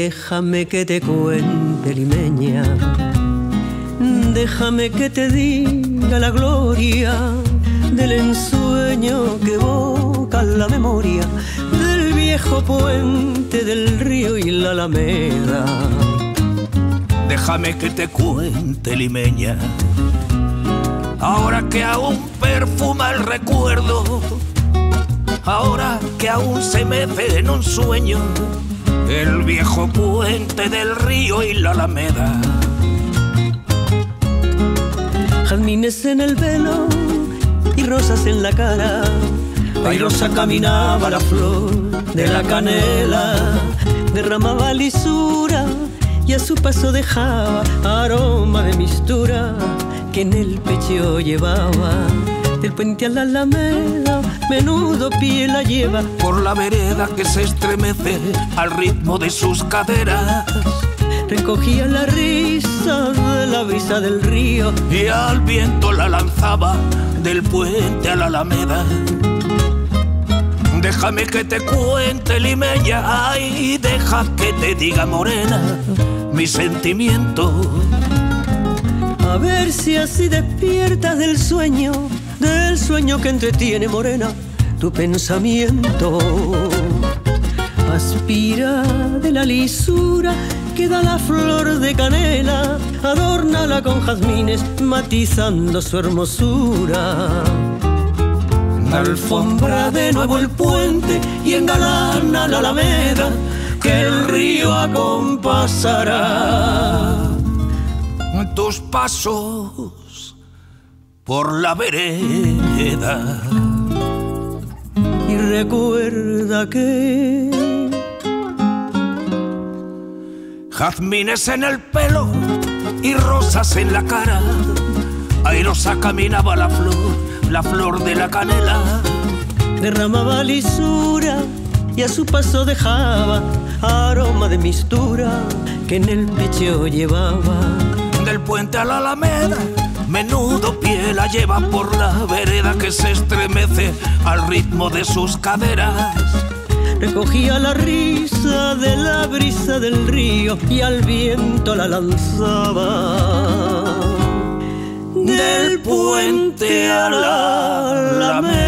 Déjame que te cuente, limeña, déjame que te diga la gloria del ensueño que evoca la memoria del viejo puente del río y la alameda. Déjame que te cuente, limeña, ahora que aún perfuma el recuerdo, ahora que aún se mece en un sueño el viejo puente del río y la alameda. Jazmines en el pelo y rosas en la cara, airosa caminaba la flor de la canela, derramaba lisura y a su paso dejaba aroma de mistura que en el pecho llevaba. Del puente a la alameda, menudo pie la lleva por la vereda que se estremece al ritmo de sus caderas. Recogía la risa de la brisa del río y al viento la lanzaba del puente a la alameda. Déjame que te cuente, limeña, ay, deja que te diga, morena, mi sentimiento. A ver si así despiertas del sueño que entretiene, morena, tu pensamiento. Aspira de la lisura que da la flor de canela, adórnala con jazmines matizando su hermosura. Alfombra de nuevo el puente y engalana la alameda que el río acompasará tus pasos por la vereda. Y recuerda que jazmines en el pelo y rosas en la cara, airosa caminaba la flor de la canela. Derramaba lisura y a su paso dejaba aroma de mistura que en el pecho llevaba. Del puente a la alameda, menudo pie la lleva por la vereda que se estremece al ritmo de sus caderas. Recogía la risa de la brisa del río y al viento la lanzaba. Del puente a la alameda.